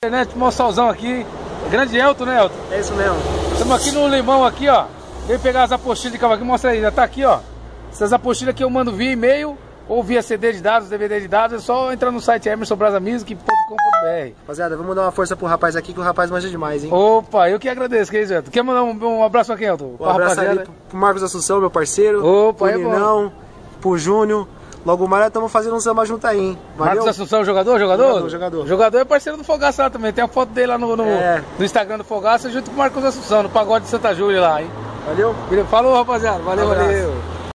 Né, tomar um solzão aqui. Grande Elton, né, Elton? É isso mesmo. Estamos aqui no Limão aqui, ó. Veio pegar as apostilas de cavaquinho. Mostra aí, já tá aqui, ó. Essas apostilas que eu mando via e-mail ou via CD de dados, DVD de dados. É só entrar no site emersonbrasamusic.com.br. Rapaziada, vamos dar uma força pro rapaz aqui, que o rapaz manja demais, hein? Opa, eu que agradeço, que é isso, Elton. Quer mandar um abraço pra quem, Elton? Um abraço ali pro Marcos Assunção, meu parceiro. Opa, pro Ninão, pro Júnior. Logo mais estamos fazendo um samba junto aí, hein? Valeu? Marcos Assunção, jogador? Jogador é parceiro do Fogaça lá também. Tem a foto dele lá no Instagram do Fogaça junto com o Marcos Assunção, no Pagode de Santa Júlia lá, hein? Valeu? Falou, rapaziada. Valeu, valeu.